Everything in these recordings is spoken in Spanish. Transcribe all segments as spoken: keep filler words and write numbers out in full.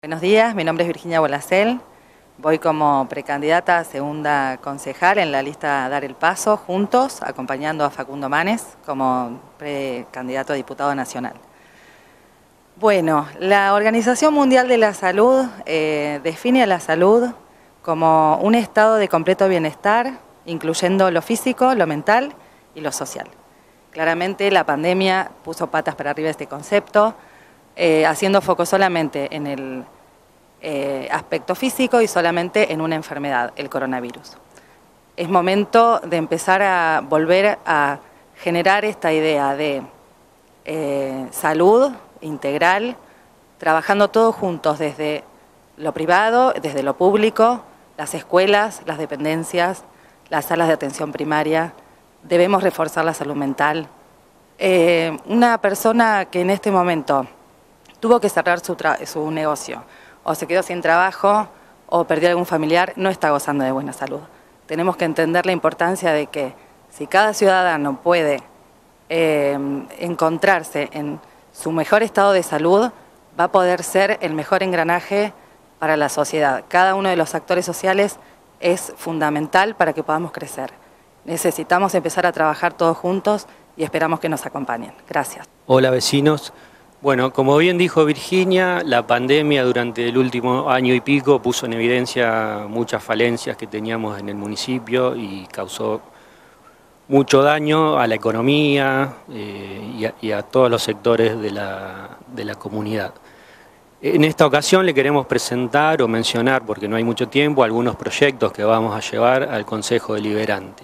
Buenos días, mi nombre es Virginia Bolacel, voy como precandidata a segunda concejal en la lista Dar el Paso, juntos, acompañando a Facundo Manes como precandidato a diputado nacional. Bueno, la Organización Mundial de la Salud eh, define a la salud como un estado de completo bienestar, incluyendo lo físico, lo mental y lo social. Claramente la pandemia puso patas para arriba este concepto, eh, haciendo foco solamente en el eh, aspecto físico y solamente en una enfermedad, el coronavirus. Es momento de empezar a volver a generar esta idea de eh, salud integral, trabajando todos juntos desde lo privado, desde lo público, las escuelas, las dependencias, las salas de atención primaria. Debemos reforzar la salud mental. Eh, una persona que en este momento tuvo que cerrar su, su negocio, o se quedó sin trabajo, o perdió algún familiar, no está gozando de buena salud. Tenemos que entender la importancia de que si cada ciudadano puede eh, encontrarse en su mejor estado de salud, va a poder ser el mejor engranaje para la sociedad. Cada uno de los actores sociales es fundamental para que podamos crecer. Necesitamos empezar a trabajar todos juntos y esperamos que nos acompañen. Gracias. Hola vecinos. Bueno, como bien dijo Virginia, la pandemia durante el último año y pico puso en evidencia muchas falencias que teníamos en el municipio y causó mucho daño a la economía eh, y, a, y a todos los sectores de la, de la comunidad. En esta ocasión le queremos presentar o mencionar, porque no hay mucho tiempo, algunos proyectos que vamos a llevar al Consejo Deliberante.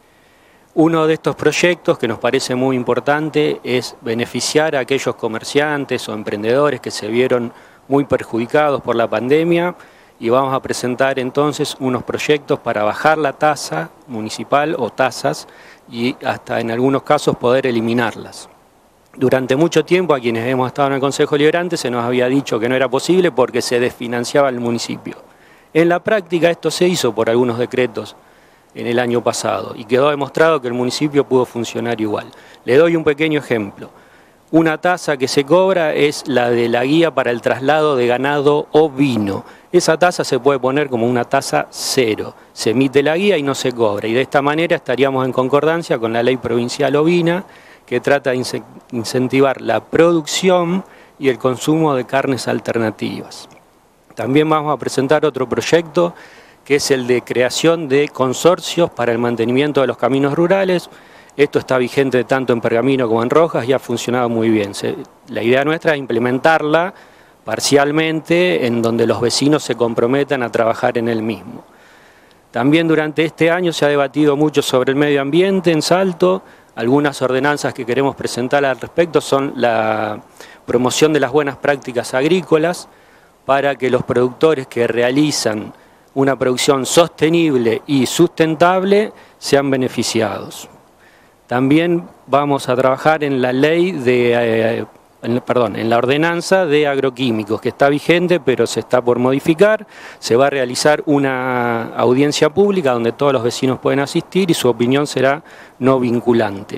Uno de estos proyectos que nos parece muy importante es beneficiar a aquellos comerciantes o emprendedores que se vieron muy perjudicados por la pandemia, y vamos a presentar entonces unos proyectos para bajar la tasa municipal o tasas y hasta en algunos casos poder eliminarlas. Durante mucho tiempo a quienes hemos estado en el Consejo Deliberante se nos había dicho que no era posible porque se desfinanciaba el municipio. En la práctica esto se hizo por algunos decretos en el año pasado y quedó demostrado que el municipio pudo funcionar igual. Le doy un pequeño ejemplo. Una tasa que se cobra es la de la guía para el traslado de ganado ovino. Esa tasa se puede poner como una tasa cero. Se emite la guía y no se cobra. Y de esta manera estaríamos en concordancia con la ley provincial ovina, que trata de incentivar la producción y el consumo de carnes alternativas. También vamos a presentar otro proyecto, que es el de creación de consorcios para el mantenimiento de los caminos rurales. Esto está vigente tanto en Pergamino como en Rojas y ha funcionado muy bien. Se, la idea nuestra es implementarla parcialmente en donde los vecinos se comprometan a trabajar en el mismo. También durante este año se ha debatido mucho sobre el medio ambiente en Salto. Algunas ordenanzas que queremos presentar al respecto son la promoción de las buenas prácticas agrícolas para que los productores que realizan una producción sostenible y sustentable sean beneficiados. También vamos a trabajar en la ley de, eh, en, perdón, en la ordenanza de agroquímicos, que está vigente pero se está por modificar. Se va a realizar una audiencia pública donde todos los vecinos pueden asistir y su opinión será no vinculante.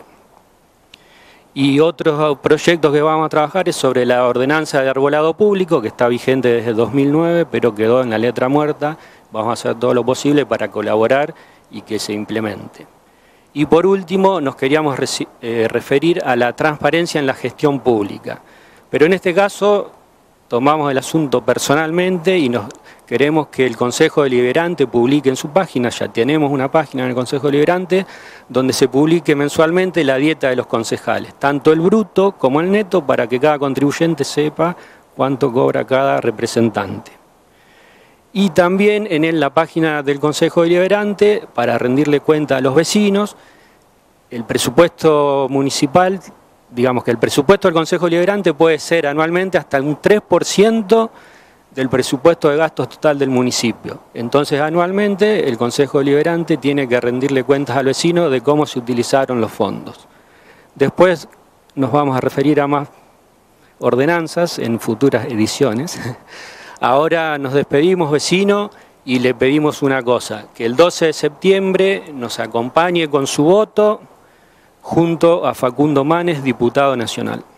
Y otros proyectos que vamos a trabajar es sobre la ordenanza de arbolado público, que está vigente desde dos mil nueve, pero quedó en la letra muerta. Vamos a hacer todo lo posible para colaborar y que se implemente. Y por último, nos queríamos eh, referir a la transparencia en la gestión pública. Pero en este caso, tomamos el asunto personalmente y nos queremos que el Consejo Deliberante publique en su página, ya tenemos una página en el Consejo Deliberante, donde se publique mensualmente la dieta de los concejales, tanto el bruto como el neto, para que cada contribuyente sepa cuánto cobra cada representante. Y también en la página del Consejo Deliberante, para rendirle cuenta a los vecinos, el presupuesto municipal, digamos que el presupuesto del Consejo Deliberante puede ser anualmente hasta un tres por ciento del presupuesto de gastos total del municipio. Entonces anualmente el Consejo Deliberante tiene que rendirle cuentas al vecino de cómo se utilizaron los fondos. Después nos vamos a referir a más ordenanzas en futuras ediciones. Ahora nos despedimos, vecino, y le pedimos una cosa, que el doce de septiembre nos acompañe con su voto junto a Facundo Manes, diputado nacional.